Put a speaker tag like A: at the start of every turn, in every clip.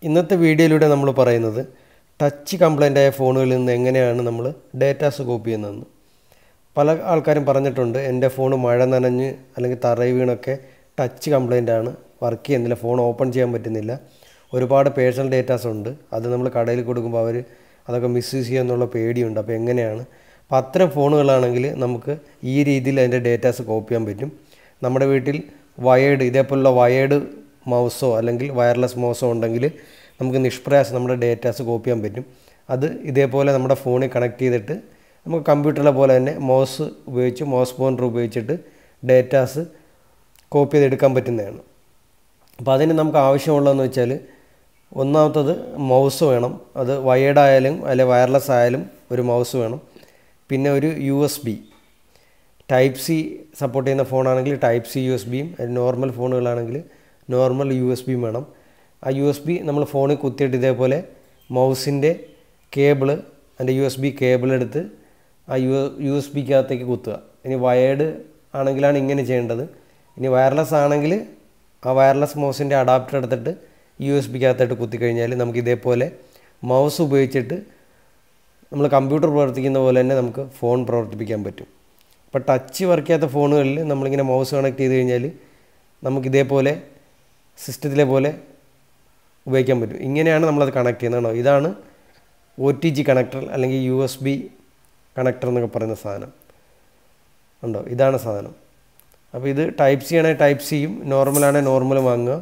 A: ഇന്നത്തെ വീഡിയോയിലൂടെ നമ്മൾ പറയുന്നത് ടച്ച് കംപ്ലൈൻ്റ് ആയ ഫോണുകളിൽ നിന്ന് എങ്ങനെയാണ് നമ്മൾ ഡേറ്റാസ് കോപ്പി ചെയ്യുന്നതെന്ന്. പല ആൾക്കാരും പറഞ്ഞിട്ടുണ്ട്, എൻ്റെ ഫോൺ മഴ നനഞ്ഞ് അല്ലെങ്കിൽ തറയിൽ വീണൊക്കെ ടച്ച് കംപ്ലൈൻ്റ് ആണ്, വർക്ക് ചെയ്യുന്നില്ല, ഫോൺ ഓപ്പൺ ചെയ്യാൻ പറ്റുന്നില്ല, ഒരുപാട് പേഴ്സണൽ ഡേറ്റാസ് ഉണ്ട്, അത് നമ്മൾ കടയിൽ കൊടുക്കുമ്പോൾ അവർ അതൊക്കെ മിസ്യൂസ് ചെയ്യുമെന്നുള്ള പേടിയുണ്ട്. അപ്പോൾ എങ്ങനെയാണ്? അപ്പോൾ അത്തരം ഫോണുകളാണെങ്കിൽ നമുക്ക് ഈ രീതിയിൽ അതിൻ്റെ ഡേറ്റാസ് കോപ്പി ചെയ്യാൻ പറ്റും. നമ്മുടെ വീട്ടിൽ ഇതേപോലുള്ള വയേർഡ് മൗസോ അല്ലെങ്കിൽ വയർലെസ് മൗസോ ഉണ്ടെങ്കിൽ നമുക്ക് നിഷ്പ്രയാസം നമ്മുടെ ഡേറ്റാസ് കോപ്പി ചെയ്യാൻ പറ്റും. അത് ഇതേപോലെ നമ്മുടെ ഫോണിൽ കണക്ട് ചെയ്തിട്ട് നമുക്ക് കമ്പ്യൂട്ടറിലെ പോലെ തന്നെ മൗസ് പോയിൻ്റർ ഉപയോഗിച്ചിട്ട് ഡേറ്റാസ് കോപ്പി ചെയ്തെടുക്കാൻ പറ്റുന്നതാണ്. അപ്പോൾ അതിന് നമുക്ക് ആവശ്യമുള്ളതെന്ന് വെച്ചാൽ, ഒന്നാമത്തത് മൗസ് വേണം. അത് വയേർഡ് ആയാലും അല്ലെങ്കിൽ വയർലെസ് ആയാലും ഒരു മൗസ് വേണം. പിന്നെ ഒരു USB ടൈപ്പ് സി സപ്പോർട്ട് ചെയ്യുന്ന ഫോണാണെങ്കിൽ ടൈപ്പ് സി USB-യും, നോർമൽ ഫോണുകളാണെങ്കിൽ നോർമൽ USB-യും വേണം. ആ USB നമ്മൾ ഫോണിൽ കുത്തിയിട്ട് ഇതേപോലെ മൗസിൻ്റെ കേബിള്, അതിൻ്റെ USB കേബിൾ എടുത്ത് ആ USB-ക്കകത്തേക്ക് കുത്തുക. ഇനി വയേർഡ് ആണെങ്കിലാണ് ഇങ്ങനെ ചെയ്യേണ്ടത്. ഇനി വയർലെസ് ആണെങ്കിൽ ആ വയർലെസ് മൗസിൻ്റെ അഡാപ്റ്റർ എടുത്തിട്ട് USB-ക്കകത്തായിട്ട് കുത്തിക്കഴിഞ്ഞാൽ നമുക്ക് ഇതേപോലെ മൗസ് ഉപയോഗിച്ചിട്ട് നമ്മൾ കമ്പ്യൂട്ടർ പ്രവർത്തിക്കുന്ന പോലെ തന്നെ നമുക്ക് ഫോൺ പ്രവർത്തിപ്പിക്കാൻ പറ്റും. അപ്പോൾ ടച്ച് വർക്ക് ചെയ്യാത്ത ഫോണുകളിൽ നമ്മളിങ്ങനെ മൗസ് കണക്ട് ചെയ്ത് കഴിഞ്ഞാൽ നമുക്കിതേപോലെ സിസ്റ്റത്തിലെ പോലെ ഉപയോഗിക്കാൻ പറ്റും. ഇങ്ങനെയാണ് നമ്മളത് കണക്ട് ചെയ്യുന്നത്. ഇതാണ് OTG കണക്ടർ അല്ലെങ്കിൽ USB കണക്ടർ എന്നൊക്കെ പറയുന്ന സാധനം ഉണ്ടോ, ഇതാണ് സാധനം. അപ്പോൾ ഇത് ടൈപ്പ് സി ആണെങ്കിൽ ടൈപ്പ് സിയും നോർമലാണെങ്കിൽ നോർമലും വാങ്ങുക.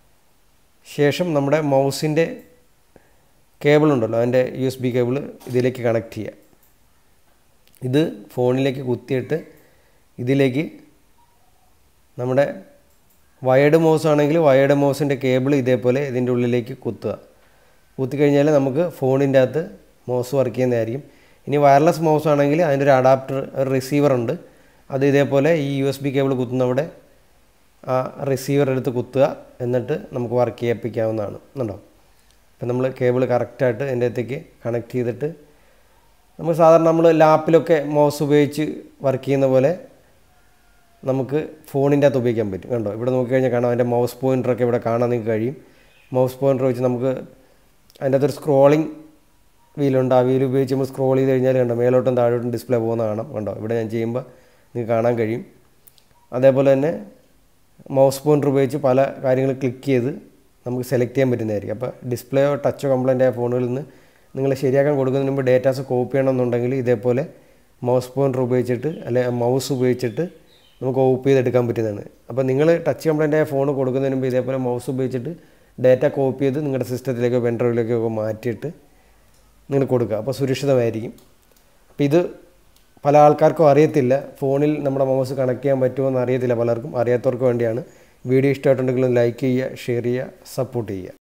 A: ശേഷം നമ്മുടെ മൗസിൻ്റെ കേബിൾ ഉണ്ടല്ലോ, അതിൻ്റെ USB കേബിൾ ഇതിലേക്ക് കണക്ട് ചെയ്യുക. ഇത് ഫോണിലേക്ക് കുത്തിയിട്ട് ഇതിലേക്ക് നമ്മുടെ വയേർഡ് മൗസ് ആണെങ്കിൽ വയേർഡ് മൗസിൻ്റെ കേബിൾ ഇതേപോലെ ഇതിൻ്റെ ഉള്ളിലേക്ക് കുത്തിക്കഴിഞ്ഞാൽ നമുക്ക് ഫോണിൻ്റെ അകത്ത് മൗസ് വർക്ക് ചെയ്യുന്നതായിരിക്കും. ഇനി വയർലെസ് മൗസ് ആണെങ്കിൽ അതിൻ്റെ ഒരു അഡാപ്റ്റർ, ഒരു റിസീവർ ഉണ്ട്, അത് ഇതേപോലെ ഈ USB കേബിൾ കുത്തുന്നവിടെ ആ റിസീവർ എടുത്ത് കുത്തുക, എന്നിട്ട് നമുക്ക് വർക്ക് ചെയ്യിപ്പിക്കാവുന്നതാണ്. എന്നുണ്ടോ? അപ്പം നമ്മൾ കേബിൾ കറക്റ്റായിട്ട് അതിൻ്റെ അകത്തേക്ക് കണക്ട് ചെയ്തിട്ട് നമ്മൾ സാധാരണ നമ്മൾ ലാപ്പിലൊക്കെ മൗസ് ഉപയോഗിച്ച് വർക്ക് ചെയ്യുന്ന പോലെ നമുക്ക് ഫോണിൻ്റെ അകത്ത് ഉപയോഗിക്കാൻ പറ്റും. കണ്ടോ, ഇവിടെ നോക്കിക്കഴിഞ്ഞാൽ കാണാം, അതിൻ്റെ മൗസ് പോയിൻ്ററൊക്കെ ഇവിടെ കാണാൻ നിങ്ങൾക്ക് കഴിയും. മൗസ് പോയിൻ്റർ വെച്ച് നമുക്ക് അതിൻ്റെ അകത്തൊരു സ്ക്രോളിംഗ് വീലുണ്ട്, ആ വീൽ ഉപയോഗിച്ച് നമ്മൾ സ്ക്രോൾ ചെയ്ത് കഴിഞ്ഞാൽ കണ്ടോ മേലോട്ടും താഴോട്ടും ഡിസ്പ്ലേ പോകുന്ന കാണാം. കണ്ടോ, ഇവിടെ ഞാൻ ചെയ്യുമ്പോൾ നിങ്ങൾക്ക് കാണാൻ കഴിയും. അതേപോലെ തന്നെ മൗസ് പോയിൻ്റർ ഉപയോഗിച്ച് പല കാര്യങ്ങൾ ക്ലിക്ക് ചെയ്ത് നമുക്ക് സെലക്ട് ചെയ്യാൻ പറ്റുന്നതായിരിക്കും. അപ്പോൾ ഡിസ്പ്ലേയോ ടച്ചോ കംപ്ലൈൻ്റ് ആയ ഫോണുകളിൽ നിന്ന് നിങ്ങൾ ശരിയാക്കാൻ കൊടുക്കുന്നതിന് മുമ്പ് ഡേറ്റാസ് കോപ്പി ചെയ്യണമെന്നുണ്ടെങ്കിൽ ഇതേപോലെ മൗസ് പോയിൻ്റർ ഉപയോഗിച്ചിട്ട് അല്ലെങ്കിൽ മൗസ് ഉപയോഗിച്ചിട്ട് നമുക്ക് കോപ്പി ചെയ്തെടുക്കാൻ പറ്റുന്നതാണ്. അപ്പോൾ നിങ്ങൾ ടച്ച് കംപ്ലൈൻ്റ് ആയ ഫോൺ കൊടുക്കുന്നതിന് മുമ്പ് ഇതേപോലെ മൗസ് ഉപയോഗിച്ചിട്ട് ഡേറ്റ കോപ്പി ചെയ്ത് നിങ്ങളുടെ സിസ്റ്റത്തിലേക്കോ പെൻഡ്രൈവിലേക്കോ മാറ്റിയിട്ട് നിങ്ങൾ കൊടുക്കുക. അപ്പോൾ സുരക്ഷിതമായിരിക്കും. അപ്പോൾ ഇത് പല ആൾക്കാർക്കും അറിയത്തില്ല, ഫോണിൽ നമ്മുടെ മൗസ് കണക്ട് ചെയ്യാൻ പറ്റുമോ എന്ന് അറിയത്തില്ല പലർക്കും. അറിയാത്തവർക്ക് വേണ്ടിയാണ്. വീഡിയോ ഇഷ്ടമായിട്ടുണ്ടെങ്കിൽ ലൈക്ക് ചെയ്യുക, ഷെയർ ചെയ്യുക, സപ്പോർട്ട് ചെയ്യുക.